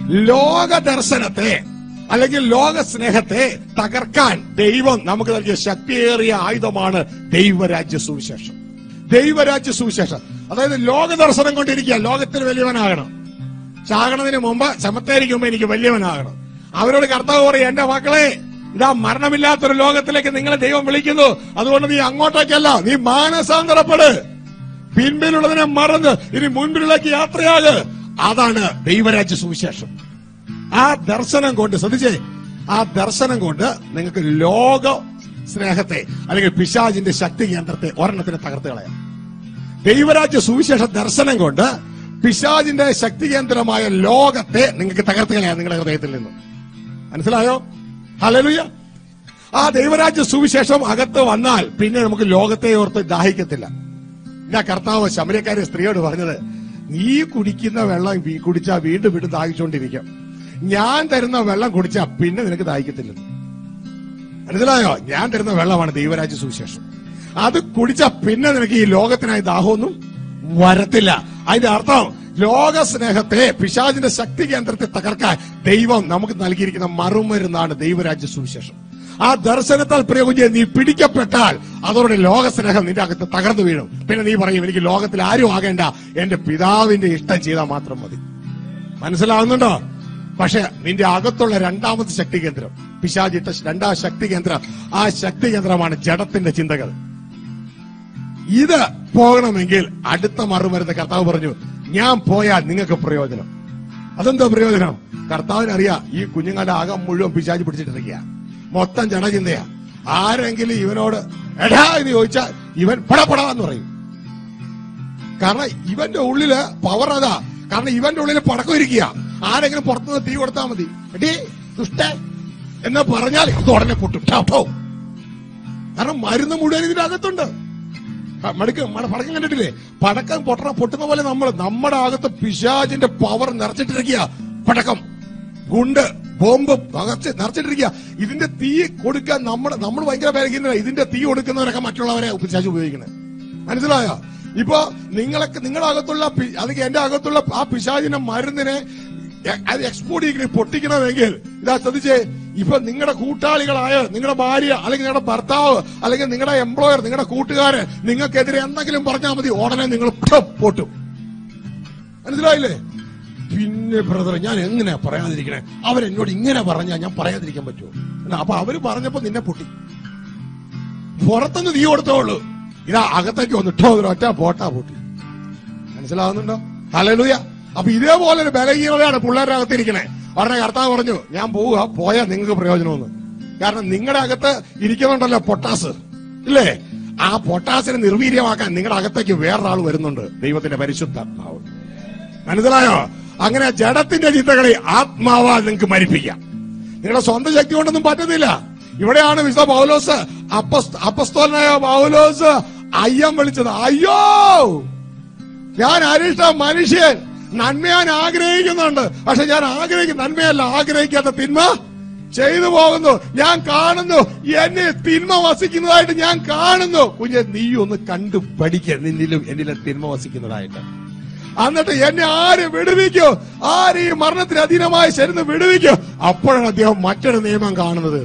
ലോക ദർശനത്തെ അല്ലെങ്കിൽ ലോക സ്നേഹത്തെ തകർക്കാൻ ദൈവം നമുക്ക് നൽകിയ ശക്തിയേറിയ ആയുധമാണ് ദൈവരാജ്യ സുവിശേഷം. ദൈവരാജ്യ സുവിശേഷം അതായത് ലോക ദർശനം കൊണ്ടിരിക്കുക. ലോകത്തിൽ വലിയവനാകണം, ചാകണതിന് മുമ്പ് ചമത്തേരിക്ക് മുമ്പ് എനിക്ക് വലിയവനാകണം. അവരോട് കർത്താവ് പറയും, എന്റെ മക്കളെ, ഇതാ മരണമില്ലാത്തൊരു ലോകത്തിലേക്ക് നിങ്ങളെ ദൈവം വിളിക്കുന്നു. അതുകൊണ്ട് നീ അങ്ങോട്ടേക്കല്ല, നീ മാനസാന്തരപ്പെട്, പിൻപിലുള്ളതിനെ മറന്ന് ഇനി മുൻപിലേക്ക് യാത്രയാക്. അതാണ് ദൈവരാജ്യ സുവിശേഷം. ആ ദർശനം കൊണ്ട്, ശ്രദ്ധിച്ചേ, ആ ദർശനം കൊണ്ട് നിങ്ങൾക്ക് ലോക സ്നേഹത്തെ അല്ലെങ്കിൽ പിശാചിന്റെ ശക്തി കേന്ദ്രത്തെ ഒരെണ്ണത്തിന് തകർത്ത് കളയാം. ദൈവരാജ്യ സുവിശേഷ ദർശനം കൊണ്ട് പിശാചിന്റെ ശക്തി കേന്ദ്രമായ ലോകത്തെ നിങ്ങൾക്ക് തകർത്ത് കളയാം നിങ്ങളുടെ ഹൃദയത്തിൽ നിന്ന്. മനസ്സിലായോ? ഹല്ലേലൂയ. ആ ദൈവരാജ്യ സുവിശേഷം അകത്ത് വന്നാൽ പിന്നെ നമുക്ക് ലോകത്തെ ഓർത്ത് ദാഹിക്കത്തില്ല. ഇതാ കർത്താവ് ശമര്യക്കാരി സ്ത്രീയോട് പറഞ്ഞത്, നീ കുടിക്കുന്ന വെള്ളം കുടിച്ചാൽ വീണ്ടും വീണ്ടും ദാഹിച്ചുകൊണ്ടിരിക്കും, ഞാൻ തരുന്ന വെള്ളം കുടിച്ചാൽ പിന്നെ നിനക്ക് ദാഹിക്കത്തില്ല. മനസ്സിലായോ? ഞാൻ തരുന്ന വെള്ളമാണ് ദൈവരാജ്യ സുവിശേഷം. അത് കുടിച്ചാൽ പിന്നെ നിനക്ക് ഈ ലോകത്തിനായി ദാഹമൊന്നും വരത്തില്ല. അതിന്റെ അർത്ഥം ലോക സ്നേഹത്തെ, പിശാചിന്റെ ശക്തി കേന്ദ്രത്തെ തകർക്കാൻ ദൈവം നമുക്ക് നൽകിയിരിക്കുന്ന മറുമരുന്നാണ് ദൈവരാജ്യ സുവിശേഷം. ആ ദർശനത്താൽ പ്രിയ കുഞ്ഞെ നീ പിടിക്കപ്പെട്ടാൽ അതോടെ ലോക സ്നേഹം നിന്റെ അകത്ത് തകർന്നു വീഴും. പിന്നെ നീ പറയും, എനിക്ക് ലോകത്തിൽ ആരും ആകേണ്ട, എന്റെ പിതാവിന്റെ ഇഷ്ടം ചെയ്താൽ മാത്രം മതി. മനസ്സിലാവുന്നുണ്ടോ? പക്ഷെ നിന്റെ അകത്തുള്ള രണ്ടാമത്തെ ശക്തി കേന്ദ്രം, പിശാചിട്ട രണ്ടാം ശക്തി കേന്ദ്രം, ആ ശക്തി കേന്ദ്രമാണ് ജഡത്തിന്റെ ചിന്തകൾ. ഇത് പോകണമെങ്കിൽ അടുത്ത മറുമരുന്ന് കർത്താവ് പറഞ്ഞു, ഞാൻ പോയാൽ നിങ്ങൾക്ക് പ്രയോജനം. അതെന്താ പ്രയോജനം? കർത്താവിനറിയാം ഈ കുഞ്ഞുങ്ങളുടെ അകം മുഴുവൻ പിശാചി പിടിച്ചിട്ടിരിക്കുക, മൊത്തം ജഡചിന്തയാ. ആരെങ്കിലും ഇവനോട് എടാ എന്ന് ചോദിച്ചാൽ ഇവൻ പടപടാന്ന് പറയും. കാരണം ഇവന്റെ ഉള്ളില് പവർ അതാ. കാരണം ഇവന്റെ ഉള്ളില് പടക്കം ഇരിക്കുക. ആരെങ്കിലും പുറത്തുനിന്ന് തീ കൊടുത്താൽ മതി, എടീ ദുഷ്ട എന്ന് പറഞ്ഞാൽ ഇത് ഉടനെ പൊട്ടും. കാരണം മരുന്ന് മുഴുവൻ ഇതിന്റെ അകത്തുണ്ട്. പടക്കം കണ്ടിട്ടില്ലേ? പടക്കം പൊട്ടുന്ന പോലെ നമ്മുടെ അകത്ത് പിശാചിന്റെ പവർ നിറച്ചിട്ടിരിക്കുക. പടക്കം, ഗുണ്ട്, ബോംബ് നിറച്ചിട്ടിരിക്കുക. ഇതിന്റെ തീ കൊടുക്കാൻ നമ്മൾ ഭയങ്കര പേരക്കുന്നില്ല. ഇതിന്റെ തീ കൊടുക്കുന്നവരൊക്കെ മറ്റുള്ളവരെ പിശാച് ഉപയോഗിക്കുന്നത്. മനസ്സിലായോ? ഇപ്പൊ നിങ്ങളുടെ അകത്തുള്ള അല്ലെങ്കിൽ എന്റെ അകത്തുള്ള ആ പിശാചിന്റെ മരുന്നിനെ അത് എക്സ്പോർട്ട് ചെയ്യണം, പൊട്ടിക്കണമെങ്കിൽ ഇതാ ശ്രദ്ധിച്ചേ, ഇപ്പൊ നിങ്ങളുടെ കൂട്ടാളികളായ നിങ്ങളുടെ ഭാര്യ അല്ലെങ്കിൽ നിങ്ങളുടെ ഭർത്താവ് അല്ലെങ്കിൽ നിങ്ങളുടെ എംപ്ലോയർ, നിങ്ങളുടെ കൂട്ടുകാരൻ നിങ്ങൾക്കെതിരെ എന്തെങ്കിലും പറഞ്ഞാൽ മതി, ഉടനെ നിങ്ങൾ പൊട്ടും. മനസ്സിലായില്ലേ? പിന്നെ ബ്രദർ, ഞാൻ എങ്ങനെയാ പറയാതിരിക്കണേ? അവരെന്നോട് ഇങ്ങനെ പറഞ്ഞാൽ ഞാൻ പറയാതിരിക്കാൻ പറ്റുമോ? അപ്പൊ അവര് പറഞ്ഞപ്പോ നിന്നെ പൊട്ടി. പുറത്തുനിന്ന് തീ കൊടുത്തോളൂ, ഇതാ അകത്തേക്ക് വന്നിട്ടോ ഒറ്റ പോട്ടാ പൊട്ടി. മനസ്സിലാവുന്നുണ്ടോ? ഹല്ലേലൂയ. അപ്പൊ ഇതേപോലെ ഒരു ബലഹീനതയാണ് പിള്ളേരുടെ അകത്തിരിക്കണേ. ഉടനെ കർത്താവ് പറഞ്ഞു, ഞാൻ പോയാൽ നിങ്ങൾക്ക് പ്രയോജനമൊന്ന്. കാരണം നിങ്ങളുടെ അകത്ത് ഇരിക്കുന്നുണ്ടല്ലോ പൊട്ടാസ്, ഇല്ലേ? ആ പൊട്ടാസിനെ നിർവീര്യമാക്കാൻ നിങ്ങളുടെ അകത്തേക്ക് വേറൊരാൾ വരുന്നുണ്ട്, ദൈവത്തിന്റെ പരിശുദ്ധാത്മാവ്. മനസ്സിലായോ? അങ്ങനെ ജഡത്തിന്റെ ചിന്തകളെ ആത്മാവാൽ നിങ്ങൾക്ക് മരിപ്പിക്കാം. നിങ്ങളുടെ സ്വന്തം ശക്തി കൊണ്ടൊന്നും പറ്റത്തില്ല. ഇവിടെയാണ് വിശുദ്ധ പൗലോസ്, അപ്പസ്തോലനായ പൗലോസ് അയ്യം വിളിച്ചത്. അയ്യോ, ഞാൻ അരിഷ്ട മനുഷ്യൻ, നന്മ ഞാൻ ആഗ്രഹിക്കുന്നുണ്ട്, പക്ഷെ ഞാൻ ആഗ്രഹിക്കുന്ന നന്മയല്ല, ആഗ്രഹിക്കാത്ത തിന്മ ചെയ്തു പോകുന്നു. ഞാൻ കാണുന്നു, എന്നെ തിന്മ വസിക്കുന്നതായിട്ട് ഞാൻ കാണുന്നു. കുഞ്ഞെ, നീ ഒന്ന് കണ്ടു പഠിക്കുക, നിന്നിലും എന്നിലും തിന്മ വസിക്കുന്നതായിട്ട്. എന്നിട്ട് എന്നെ ആര് വിടുവിക്കോ? ആര് ഈ മരണത്തിന് അധീനമായി ശരീരം വിടുവിക്കോ? അപ്പോഴാണ് അദ്ദേഹം മറ്റൊരു നിയമം കാണുന്നത്.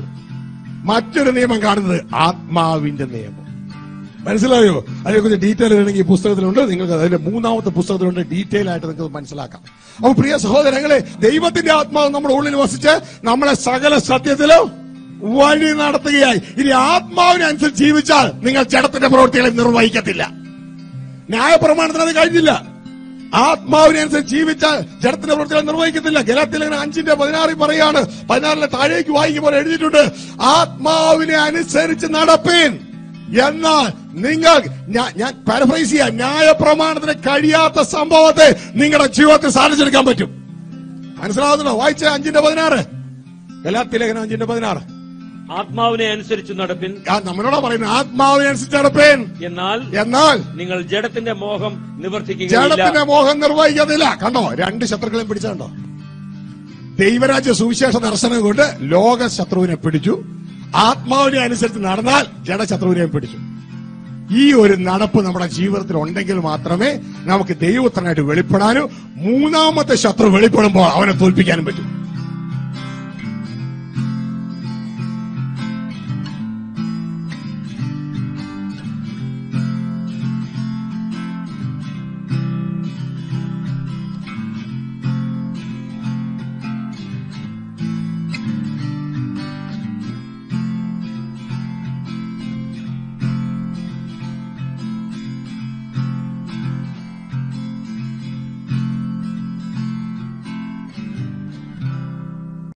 ആത്മാവിന്റെ നിയമം. മനസ്സിലായോ? അതിനെക്കുറിച്ച് ഡീറ്റെയിൽ വേണമെങ്കിൽ ഈ പുസ്തകത്തിലുണ്ട്. നിങ്ങൾക്ക് അതിന്റെ 3ാമത്തെ പുസ്തകത്തിലുണ്ട്, ഡീറ്റെയിൽ ആയിട്ട് നിങ്ങൾക്ക് മനസ്സിലാക്കാം. അപ്പൊ പ്രിയ സഹോദരങ്ങളെ, ദൈവത്തിന്റെ ആത്മാവ് നമ്മുടെ ഉള്ളിൽ വസിച്ച് നമ്മളെ സകല സത്യത്തിലും വഴി നടത്തുകയായി. ഇനി ആത്മാവിനനുസരിച്ച് ജീവിച്ചാൽ നിങ്ങൾ ജഡത്തിന്റെ പ്രവൃത്തികളെ നിർവഹിക്കത്തില്ല. ന്യായപ്രമാണത്തിന് അത് കഴിഞ്ഞില്ല. ആത്മാവിനനുസരിച്ച് ജീവിച്ചാൽ ജഡത്തിന്റെ പ്രവൃത്തികളെ നിർവഹിക്കത്തില്ല. ഗലാത്യലേഖനം 5:16 പറയാണ്. 16 താഴേക്ക് വായിക്കുമ്പോൾ എഴുതിയിട്ടുണ്ട്, ആത്മാവിനെ അനുസരിച്ച് നടപ്പീൻ. എന്നാൽ നിങ്ങൾ, ഞാൻ പാരഫ്രൈസ് ചെയ്യാം, ന്യായപ്രമാണത്തിന് കഴിയാത്ത സംഭവത്തെ നിങ്ങളുടെ ജീവിതത്തിൽ സാധിച്ചെടുക്കാൻ പറ്റും. മനസ്സിലാവുന്നുണ്ടോ? വായിച്ച 5:16, ഗലാത്യലേഖനം 5:16. ആത്മാവിനെ അനുസരിച്ച് നടപ്പിൻ. നമ്മളോടാ പറയുന്നത്, ആത്മാവിനെ അനുസരിച്ച് നടപ്പേൻ. എന്നാൽ നിങ്ങൾ ജഡത്തിന്റെ മോഹം നിവർത്തിക്കുക, ജഡത്തിന്റെ മോഹം നിർവഹിക്കത്തില്ല. കണ്ടോ, 2 ശത്രുക്കളെയും പിടിച്ചോ. ദൈവരാജ്യ സുവിശേഷ ദർശനം കൊണ്ട് ലോക ശത്രുവിനെ പിടിച്ചു. ആത്മാവിനെ അനുസരിച്ച് നടന്നാൽ ജഡശത്രുവിനെയും പിടിച്ചു. ഈ ഒരു നടപ്പ് നമ്മുടെ ജീവിതത്തിൽ ഉണ്ടെങ്കിൽ മാത്രമേ നമുക്ക് ദൈവത്തിനായിട്ട് വെളിപ്പെടാനും മൂന്നാമത്തെ ശത്രു വെളിപ്പെടുമ്പോൾ അവനെ തോൽപ്പിക്കാനും പറ്റൂ.